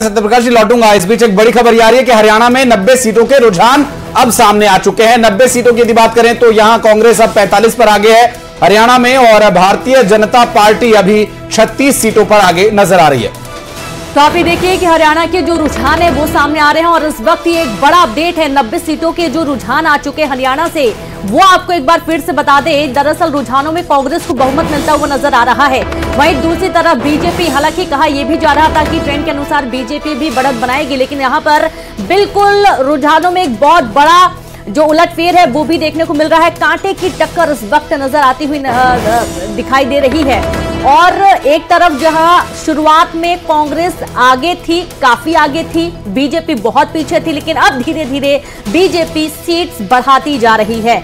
सत्यप्रकाश जी लौटूंगा। इस बीच एक बड़ी खबर आ रही है कि हरियाणा में 90 सीटों के रुझान अब सामने आ चुके हैं। 90 सीटों की यदि बात करें तो यहां कांग्रेस अब 45 पर आगे है हरियाणा में, और भारतीय जनता पार्टी अभी 36 सीटों पर आगे नजर आ रही है। तो आप ये देखिए कि हरियाणा के जो रुझान है वो सामने आ रहे हैं, और इस वक्त ये एक बड़ा अपडेट है। 90 सीटों के जो रुझान आ चुके हैं हरियाणा से, वो आपको एक बार फिर से बता दें। दरअसल रुझानों में कांग्रेस को बहुमत मिलता हुआ नजर आ रहा है। वहीं दूसरी तरफ बीजेपी, हालांकि कहा यह भी जा रहा था कि ट्रेंड के अनुसार बीजेपी भी बढ़त बनाएगी, लेकिन यहां पर बिल्कुल रुझानों में एक बहुत बड़ा जो उलटफेर है वो भी देखने को मिल रहा है। कांटे की टक्कर इस वक्त नजर आती हुई दिखाई दे रही है। और एक तरफ जहां शुरुआत में कांग्रेस आगे थी, काफी आगे थी, बीजेपी बहुत पीछे थी, लेकिन अब धीरे धीरे बीजेपी सीट्स बढ़ाती जा रही है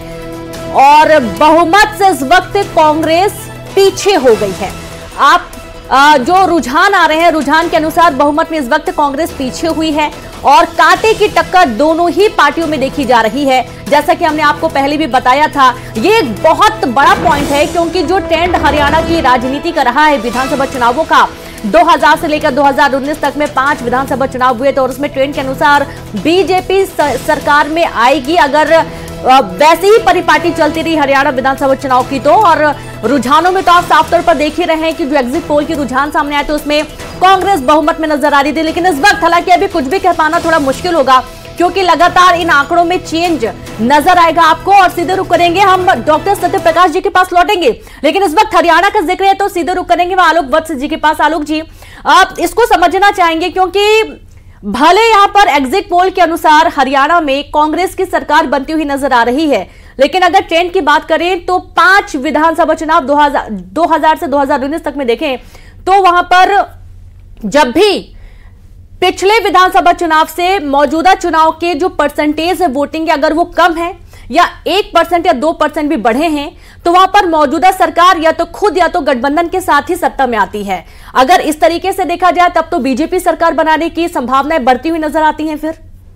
और बहुमत से इस वक्त कांग्रेस पीछे हो गई है। आप जो रुझान आ रहे हैं, रुझान के अनुसार बहुमत में इस वक्त कांग्रेस पीछे हुई है और कांटे की टक्कर दोनों ही पार्टियों में देखी जा रही है। जैसा कि हमने आपको पहले भी बताया था, ये एक बहुत बड़ा पॉइंट है, क्योंकि जो ट्रेंड हरियाणा की राजनीति का रहा है विधानसभा चुनावों का, 2000 से लेकर 2019 तक में 5 विधानसभा चुनाव हुए थे और उसमें ट्रेंड के अनुसार बीजेपी सरकार में आएगी अगर वैसे ही परिपाटी चलती रही हरियाणा विधानसभा चुनाव की तो। और रुझानों में तो आप साफ तौर पर देख ही रहे हैं कि जो एग्जिट पोल की रुझान सामने आए तो उसमें कांग्रेस बहुमत में नजर आ रही थी। लेकिन इस वक्त हालांकि अभी कुछ भी कह पाना थोड़ा मुश्किल होगा, क्योंकि लगातार इन आंकड़ों में चेंज नजर आएगा आपको। और सीधे रुक करेंगे हम डॉक्टर सत्यप्रकाश जी के पास लौटेंगे, लेकिन इस वक्त हरियाणा का जिक्र है तो सीधे रुक करेंगे वहां आलोक वत्स जी के पास। आलोक जी, आप इसको समझना चाहेंगे, क्योंकि भले यहां पर एग्जिट पोल के अनुसार हरियाणा में कांग्रेस की सरकार बनती हुई नजर आ रही है, लेकिन अगर ट्रेंड की बात करें तो 5 विधानसभा चुनाव 2000 से 2019 तक में देखें तो वहां पर जब भी पिछले विधानसभा चुनाव से मौजूदा चुनाव के जो परसेंटेज है वोटिंग के, अगर वो कम है या 1% या 2% भी बढ़े हैं, तो वहां पर मौजूदा सरकार या तो खुद या तो गठबंधन के साथ ही सत्ता में आती है। अगर इस तरीके से देखा जाए तब तो बीजेपी सरकार बनाने की संभावनाएं बढ़ती हुई नजर आती हैं। फिर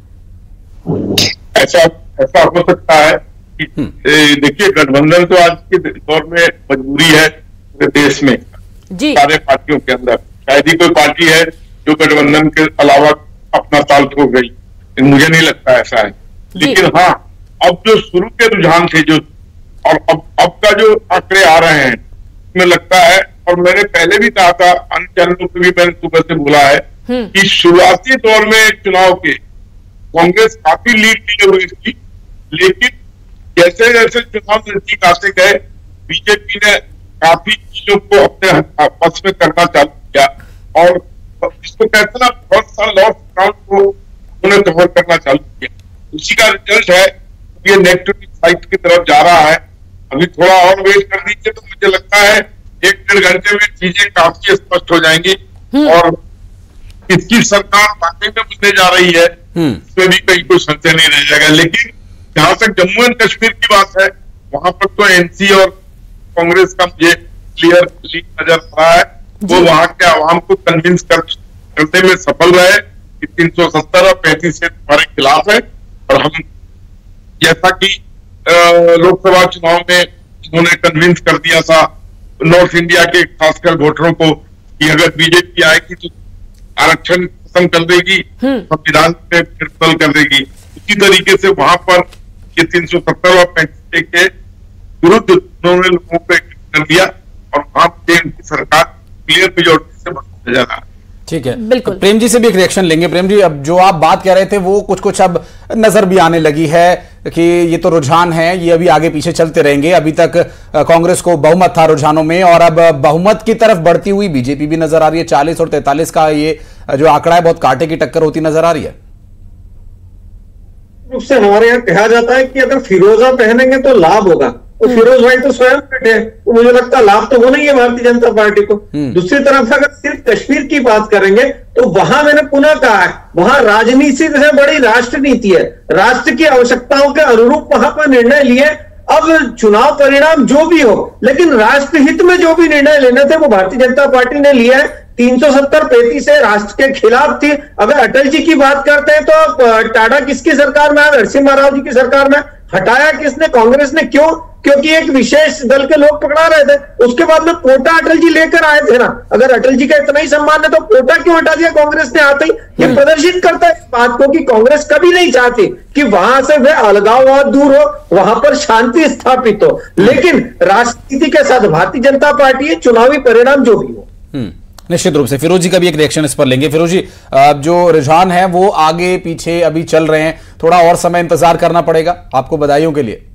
ऐसा हो सकता है कि देखिए, गठबंधन तो आज के दौर में मजबूरी है पूरे देश में जी, सारे पार्टियों के अंदर। शायद ही कोई पार्टी है जो गठबंधन के अलावा अपना ताल ठोक गई, मुझे नहीं लगता ऐसा है। लेकिन हाँ, अब जो शुरू के रुझान थे जो, और अब का जो आंकड़े आ रहे हैं, उसमें लगता है, और मैंने पहले भी कहा था, अन्य चैनलों पर भी मैंने सुबह से बोला है कि शुरुआती दौर में चुनाव के कांग्रेस काफी लीड लिए हुई थी, लेकिन जैसे जैसे चुनाव नजदीक आते गए बीजेपी ने काफी चीजों को अपने पक्ष में करना चालू किया और इसको कहते ना, बहुत सारा लॉस अकाउंट को उन्होंने कवर करना चालू किया। उसी का रिजल्ट है ये नेगेटिव साइड की तरफ जा रहा है। अभी थोड़ा और वेट कर दीजिए तो मुझे लगता है 1-1.5 घंटे में चीजें काफी स्पष्ट हो जाएंगी और किसकी सरकार वाकई में बनने जा रही है इसमें भी कहीं कोई संशय नहीं रह जाएगा। लेकिन जहां तक जम्मू एंड कश्मीर की बात है, वहां पर तो एनसी और कांग्रेस का मुझे क्लियर लीड नजर आ रहा है। वो वहां के आवाम को कन्विंस करने में सफल रहे कि 370 और 35 सीट हमारे खिलाफ है। और हम, जैसा कि लोकसभा चुनाव में उन्होंने कन्विंस कर दिया था नॉर्थ इंडिया के खासकर वोटरों को कि अगर बीजेपी आएगी तो आरक्षण खत्म कर देगी, संविधान पे फिर बदल कर देगी। उसी तरीके से वहां पर ये 370 और 35 के विरुद्ध उन्होंने लोगों को कर दिया और वहां पे उनकी सरकार क्लियर मेजॉरिटी से बढ़ते जा रहा है। ठीक है, बिल्कुल। प्रेम जी से भी एक रिएक्शन लेंगे। प्रेम जी, अब जो आप बात कह रहे थे वो कुछ अब नजर भी आने लगी है कि ये तो रुझान है, ये अभी आगे पीछे चलते रहेंगे। अभी तक कांग्रेस को बहुमत था रुझानों में और अब बहुमत की तरफ बढ़ती हुई बीजेपी भी नजर आ रही है। 40 और 43 का ये जो आंकड़ा है बहुत कांटे की टक्कर होती नजर आ रही है। रूप से हमारे यहाँ कहा जाता है कि अगर फिरोजा पहनेंगे तो लाभ होगा, तो फिरोज भाई तो स्वयं फिट है, तो मुझे लगता है लाभ तो होना ही है भारतीय जनता पार्टी को। दूसरी तरफ अगर सिर्फ कश्मीर की बात करेंगे तो वहां मैंने पुनः कहा है, वहां राजनीति से बड़ी राष्ट्र नीति है, राष्ट्र की आवश्यकताओं के अनुरूप वहां पर निर्णय लिए। अब चुनाव परिणाम जो भी हो, लेकिन राष्ट्रहित में जो भी निर्णय लेने थे वो भारतीय जनता पार्टी ने लिया है। 370-35 से राष्ट्र के खिलाफ थी। अगर अटल जी की बात करते हैं तो टाटा किसकी सरकार में, नरसिम्हा राव जी की सरकार में हटाया किसने, कांग्रेस ने क्यों? क्योंकि एक विशेष दल के लोग पकड़ा रहे थे। उसके बाद में कोटा अटल जी लेकर आए थे ना, अगर अटल जी का इतना ही सम्मान है तो कोटा क्यों हटा दिया कांग्रेस ने आते ही? ये प्रदर्शित करता है इस बात को कि कांग्रेस कभी नहीं चाहती कि वहां से वह अलगाववाद दूर हो, वहां पर शांति स्थापित हो। लेकिन राजनीति के साथ भारतीय जनता पार्टी है, चुनावी परिणाम जो भी हो। निश्चित रूप से फिरोज जी का भी एक रिएक्शन इस पर लेंगे। फिरोज जी, जो रुझान है वो आगे पीछे अभी चल रहे हैं, थोड़ा और समय इंतजार करना पड़ेगा आपको बधाइयों के लिए।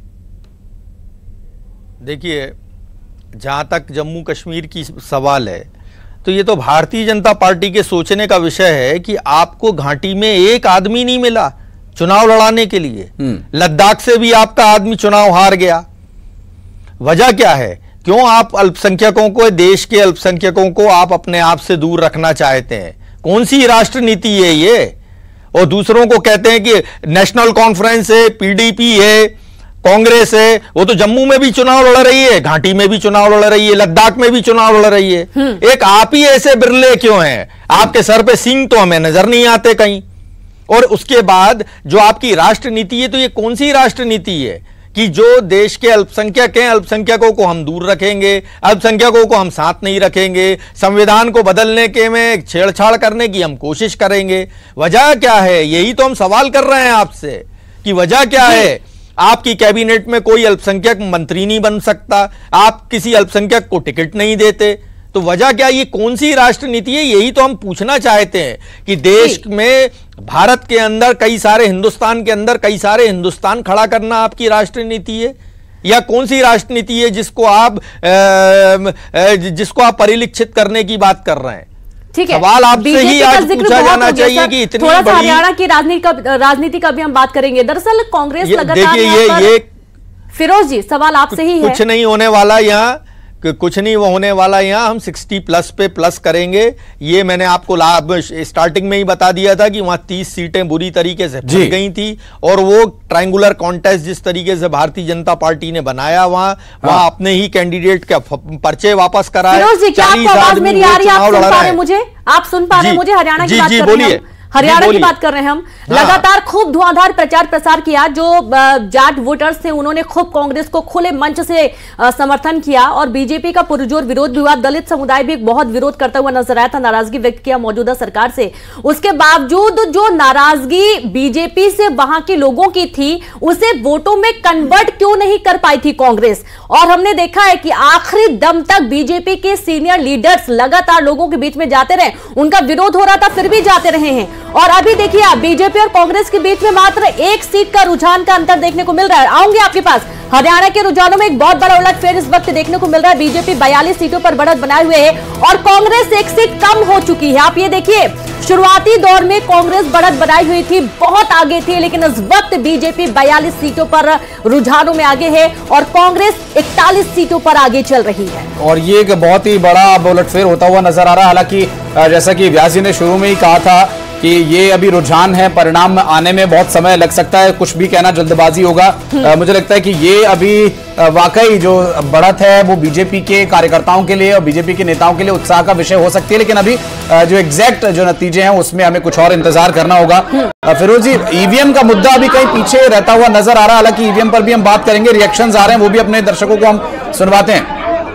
देखिए, जहां तक जम्मू कश्मीर की सवाल है तो ये तो भारतीय जनता पार्टी के सोचने का विषय है कि आपको घाटी में एक आदमी नहीं मिला चुनाव लड़ाने के लिए। लद्दाख से भी आपका आदमी चुनाव हार गया। वजह क्या है? क्यों आप अल्पसंख्यकों को, देश के अल्पसंख्यकों को आप अपने आप से दूर रखना चाहते हैं? कौन सी राष्ट्र नीति है ये? और दूसरों को कहते हैं कि नेशनल कॉन्फ्रेंस है, पीडीपी है, कांग्रेस है। वो तो जम्मू में भी चुनाव लड़ रही है, घाटी में भी चुनाव लड़ रही है, लद्दाख में भी चुनाव लड़ रही है। एक आप ही ऐसे बिरले क्यों हैं? आपके सर पे सिंह तो हमें नजर नहीं आते कहीं। और उसके बाद जो आपकी राष्ट्र नीति है, तो ये कौन सी राष्ट्र नीति है कि जो देश के अल्पसंख्यक हैं, अल्पसंख्यकों को हम दूर रखेंगे, अल्पसंख्यकों को हम साथ नहीं रखेंगे, संविधान को बदलने के में छेड़छाड़ करने की हम कोशिश करेंगे। वजह क्या है? यही तो हम सवाल कर रहे हैं आपसे कि वजह क्या है? आपकी कैबिनेट में कोई अल्पसंख्यक मंत्री नहीं बन सकता, आप किसी अल्पसंख्यक को टिकट नहीं देते, तो वजह क्या? ये कौन सी राष्ट्र नीति है? यही तो हम पूछना चाहते हैं कि देश में, भारत के अंदर कई सारे, हिंदुस्तान के अंदर कई सारे हिंदुस्तान खड़ा करना आपकी राष्ट्र नीति है, या कौन सी राष्ट्र नीति है जिसको आप परिलक्षित करने की बात कर रहे हैं? ठीक है, सवाल आपसे ही आज पूछा जाना चाहिए कि इतनी थोड़ा सा हरियाणा की राजनीति का भी हम बात करेंगे। दरअसल कांग्रेस लगातार, ये फिरोज जी सवाल आपसे ही है। कुछ नहीं होने वाला यहाँ, कुछ नहीं होने वाला यहाँ। हम 60+ पे प्लस करेंगे। ये मैंने आपको स्टार्टिंग में ही बता दिया था कि वहां 30 सीटें बुरी तरीके से फंस गई थी, और वो ट्रायंगुलर कॉन्टेस्ट जिस तरीके से भारतीय जनता पार्टी ने बनाया, वहां अपने ही कैंडिडेट का पर्चे वापस कराए। क्या आपको आवाज मेरी आ रही है? आप सुन पा रहे हैं मुझे? आप सुन पा रहे हैं मुझे? हरियाणा की बात कर रहे हैं, हरियाणा की बात कर रहे हैं हम। लगातार खूब धुआंधार प्रचार प्रसार किया। जो जाट वोटर्स थे उन्होंने खूब कांग्रेस को खुले मंच से समर्थन किया, और बीजेपी का पुरजोर विरोध भी हुआ। दलित समुदाय भी बहुत विरोध करता हुआ नजर आया था, नाराजगी व्यक्त किया मौजूदा सरकार से। उसके बावजूद जो नाराजगी बीजेपी से वहां के लोगों की थी, उसे वोटों में कन्वर्ट क्यों नहीं कर पाई थी कांग्रेस? और हमने देखा है कि आखिरी दम तक बीजेपी के सीनियर लीडर्स लगातार लोगों के बीच में जाते रहे। उनका विरोध हो रहा था, फिर भी जाते रहे हैं। और अभी देखिए आप, बीजेपी और कांग्रेस के बीच में मात्र 1 सीट का रुझान का अंतर देखने को मिल रहा है। आऊंगे आपके पास। हरियाणा के रुझानों में एक बहुत बड़ा उलटफेर इस वक्त देखने को मिल रहा है। बीजेपी 42 सीटों पर बढ़त बनाए हुए है और कांग्रेस 1 सीट कम हो चुकी है। आप ये देखिए, शुरुआती दौर में कांग्रेस बढ़त बनाई हुई थी, बहुत आगे थी, लेकिन इस वक्त बीजेपी 42 सीटों पर रुझानों में आगे है और कांग्रेस 41 सीटों पर आगे चल रही है। और ये एक बहुत ही बड़ा उलटफेर होता हुआ नजर आ रहा है। हालांकि जैसा कि व्यास जी ने शुरू में ही कहा था कि ये अभी रुझान है, परिणाम आने में बहुत समय लग सकता है, कुछ भी कहना जल्दबाजी होगा। मुझे लगता है कि ये अभी वाकई जो बढ़त है वो बीजेपी के कार्यकर्ताओं के लिए और बीजेपी के नेताओं के लिए उत्साह का विषय हो सकती है, लेकिन अभी जो एग्जैक्ट जो नतीजे हैं उसमें हमें कुछ और इंतजार करना होगा। फिरोज जी, ईवीएम का मुद्दा अभी कहीं पीछे रहता हुआ नजर आ रहा है। हालांकि ईवीएम पर भी हम बात करेंगे, रिएक्शंस आ रहे हैं, वो भी अपने दर्शकों को हम सुनवाते हैं।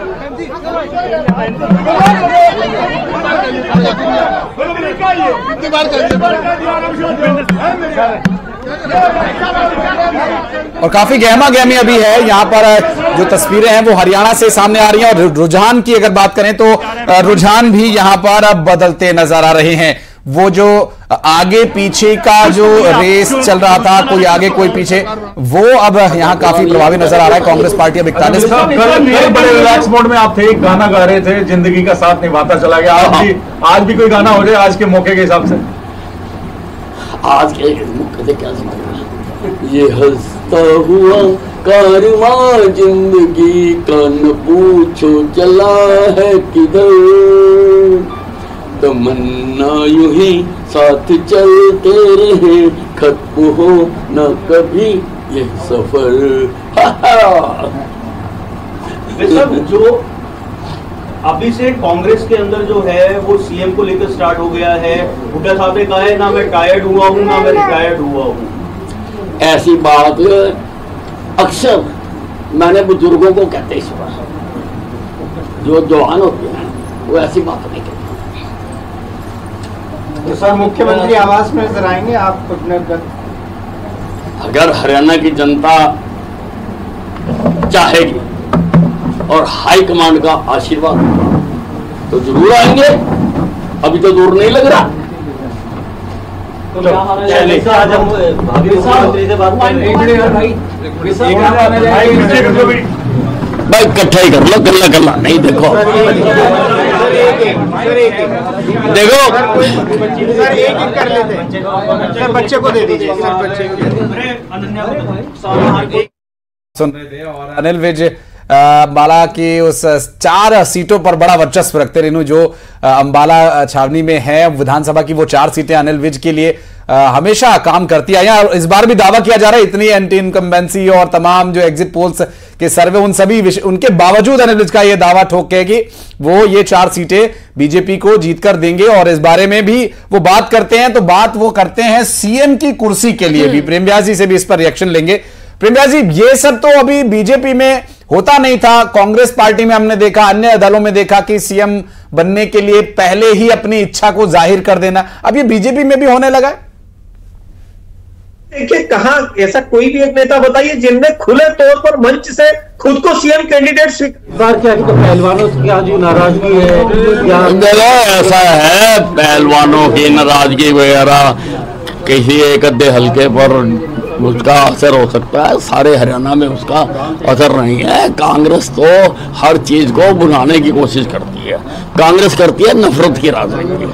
और काफी गहमा गहमी अभी है यहाँ पर। जो तस्वीरें हैं वो हरियाणा से सामने आ रही हैं, और रुझान की अगर बात करें तो रुझान भी यहाँ पर अब बदलते नजर आ रहे हैं। वो जो आगे पीछे का जो रेस चल रहा था, कोई आगे कोई पीछे, वो अब यहाँ काफी प्रभावी नजर आ रहा है। कांग्रेस पार्टी अब 41। बड़े रिलैक्स मोड में आप थे, एक गाना गा रहे थे, जिंदगी का साथ निभाता चला गया। आज भी कोई गाना हो जाए आज के मौके के हिसाब से। आज के मौके क्या सुना, ये हंसता हुआ कारवां जिंदगी का न पूछो चला है किधर, तमन्ना यूं ही साथ चलते रहे, खत्म हो न कभी ये सफर। जो अभी से कांग्रेस के अंदर जो है वो सीएम को लेकर स्टार्ट हो गया है। हुड्डा साहब ने कहा है ना मैं टायर्ड हुआ हूँ ना मैं रिटायर्ड हुआ हूँ। ऐसी बात अक्सर मैंने बुजुर्गों को कहते ही सुना, जो जवान होते हैं वो ऐसी बात नहीं कहते। तो सर मुख्यमंत्री आवास में नजर आएंगे आप अपने? अगर हरियाणा की जनता चाहेगी और हाई कमांड का आशीर्वाद तो जरूर आएंगे, अभी तो दूर नहीं लग रहा। भाई इकट्ठा ही कर लो, कल्ला कल्ला नहीं। देखो देखो सर एक ही कर लेते, सर बच्चे को दे दीजिए। सुन रहे थे और अनिल विज अंबाला की उस 4 सीटों पर बड़ा वर्चस्व रखते रेनू, जो अंबाला छावनी में है विधानसभा की, वो 4 सीटें अनिल विज के लिए हमेशा काम करती आई हैं। इस बार भी दावा किया जा रहा है, इतनी एंटी इनकम्बेंसी और तमाम जो एग्जिट पोल्स के सर्वे उन सभी उनके बावजूद अनिल विज का यह दावा ठोक के कि वो ये 4 सीटें बीजेपी को जीतकर देंगे। और इस बारे में भी वो बात करते हैं, तो बात वो करते हैं सीएम की कुर्सी के लिए भी। प्रेम व्यास जी से भी इस पर रिएक्शन लेंगे। प्रेम व्यास जी, ये सब तो अभी बीजेपी में होता नहीं था, कांग्रेस पार्टी में हमने देखा, अन्य दलों में देखा कि सीएम बनने के लिए पहले ही अपनी इच्छा को जाहिर कर देना, अब ये बीजेपी में भी होने लगा है। देखिए, कहां ऐसा कोई भी एक नेता बताइए जिनने खुले तौर पर मंच से खुद को सीएम कैंडिडेट स्वीकार किया। तो पहलवानों की आज नाराजगी है, देखो ऐसा है, पहलवानों की नाराजगी वगैरह किसी एक अद्धे हल्के पर उसका असर हो सकता है, सारे हरियाणा में उसका असर नहीं है। कांग्रेस तो हर चीज को बुलाने की कोशिश करती है, कांग्रेस करती है नफरत की राजनीति।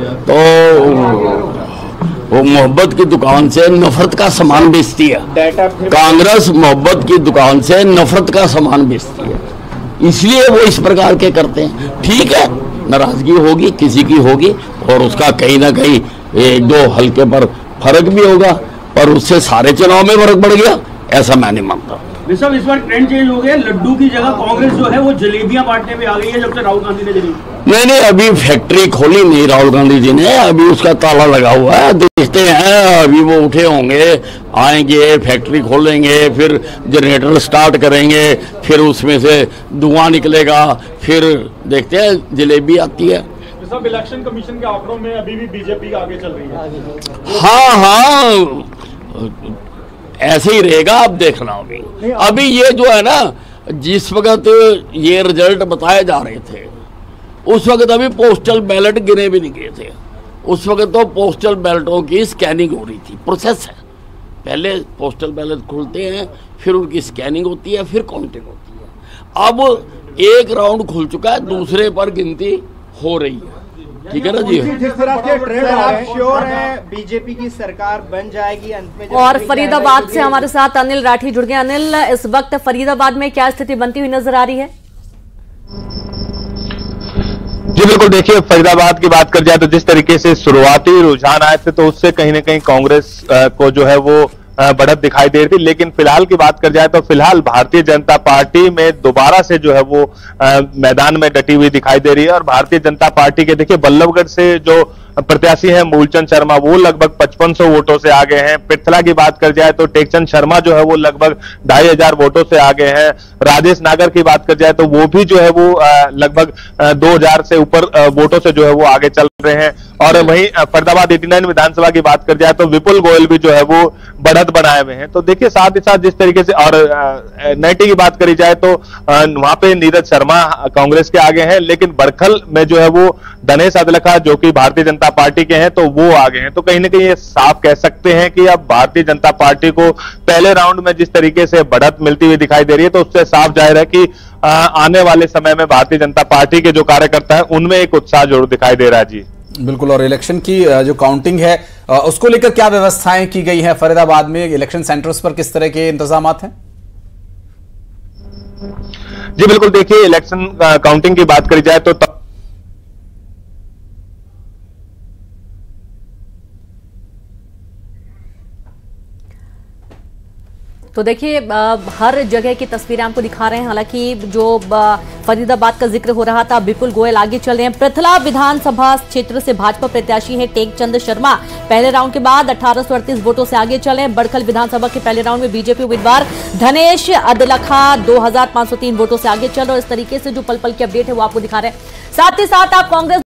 तो वो मोहब्बत की दुकान से नफरत का सामान बेचती है, कांग्रेस मोहब्बत की दुकान से नफरत का सामान बेचती है, इसलिए वो इस प्रकार के करते हैं। ठीक है, नाराजगी होगी, किसी की होगी, और उसका कहीं ना कहीं 1-2 हल्के पर फर्क भी होगा, पर उससे सारे चुनाव में फर्क पड़ गया, ऐसा मैं नहीं मानता। सब इस बार ट्रेंड चेंज हो गया, लड्डू की जगह कांग्रेस जो है वो जलेबियां बांटने पे आ गई है, जब से राहुल गांधी ने जलेबी। नहीं, अभी फैक्ट्री खोली नहीं राहुल गांधी जी ने, अभी उसका ताला लगा हुआ है, देखते हैं। अभी वो उठे होंगे, आएंगे, फैक्ट्री खोलेंगे, फिर जनरेटर स्टार्ट करेंगे, फिर उसमें से धुआं निकलेगा, फिर देखते हैं जलेबी आती है। सब इलेक्शन कमीशन के आंकड़ों में अभी भी बीजेपी आगे चल रही है। हाँ, ऐसे ही रहेगा, आप देखना। अभी ये जो है ना, जिस वक्त ये रिजल्ट बताए जा रहे थे, उस वक्त अभी पोस्टल बैलेट गिने भी नहीं गए थे। उस वक्त तो पोस्टल बैलेटों की स्कैनिंग हो रही थी, प्रोसेस है। पहले पोस्टल बैलेट खुलते हैं, फिर उनकी स्कैनिंग होती है, फिर काउंटिंग होती है। अब एक राउंड खुल चुका है, दूसरे पर गिनती हो रही है। ठीक है ना जी। जिस तरह के ट्रेंड आप श्योर हैं बीजेपी की सरकार बन जाएगी अंत में? और फरीदाबाद से हमारे साथ अनिल राठी जुड़ गए। अनिल, इस वक्त फरीदाबाद में क्या स्थिति बनती हुई नजर आ रही है? जी बिल्कुल, देखिए फरीदाबाद की बात कर जाए तो जिस तरीके से शुरुआती रुझान आए थे, तो उससे कहीं ना कहीं कांग्रेस को जो है वो बढ़त दिखाई दे रही थी। लेकिन फिलहाल की बात कर जाए तो फिलहाल भारतीय जनता पार्टी में दोबारा से जो है वो मैदान में डटी हुई दिखाई दे रही है। और भारतीय जनता पार्टी के देखिए बल्लभगढ़ से जो प्रत्याशी हैं मूलचंद शर्मा, वो लगभग 5500 वोटों से आगे हैं। पिथला की बात कर जाए तो टेकचंद शर्मा जो है वो लगभग 2500 वोटों से आगे हैं। राजेश नागर की बात कर जाए तो वो भी जो है वो लगभग 2000 से ऊपर वोटों से जो है वो आगे चल रहे हैं। और वहीं फरीदाबाद 89 विधानसभा की बात कर जाए तो विपुल गोयल भी जो है वो बढ़त बनाए हुए हैं। तो देखिए साथ ही साथ जिस तरीके से, और 90 की बात करी जाए तो वहां पे नीरज शर्मा कांग्रेस के आगे हैं, लेकिन बरखल में जो है वो दिनेश अदलखा जो कि भारतीय जनता पार्टी के हैं, तो वो आगे हैं। तो कहीं ना कहीं ये साफ कह सकते हैं कि अब भारतीय जनता पार्टी को पहले राउंड में जिस तरीके से बढ़त मिलती हुई दिखाई दे रही है, तो उससे साफ जाहिर है कि आने वाले समय में भारतीय जनता पार्टी के जो कार्यकर्ता है उनमें एक उत्साह जरूर दिखाई दे रहा है। जी बिल्कुल। और इलेक्शन की जो काउंटिंग है उसको लेकर क्या व्यवस्थाएं की गई हैं फरीदाबाद में? इलेक्शन सेंटर्स पर किस तरह के इंतजामात हैं? जी बिल्कुल, देखिए इलेक्शन काउंटिंग की बात करी जाए तो तो देखिए हर जगह की तस्वीरें आपको दिखा रहे हैं। हालांकि जो फरीदाबाद का जिक्र हो रहा था, विपुल गोयल आगे चल रहे हैं। पृथला विधानसभा क्षेत्र से भाजपा प्रत्याशी है टेकचंद शर्मा, पहले राउंड के बाद 1838 वोटों से आगे चले। बड़खल विधानसभा के पहले राउंड में बीजेपी उम्मीदवार धनेश अदलखा 2503 वोटों से आगे चल रहे। इस तरीके से जो पल पल की अपडेट है वो आपको दिखा रहे हैं। साथ ही साथ आप कांग्रेस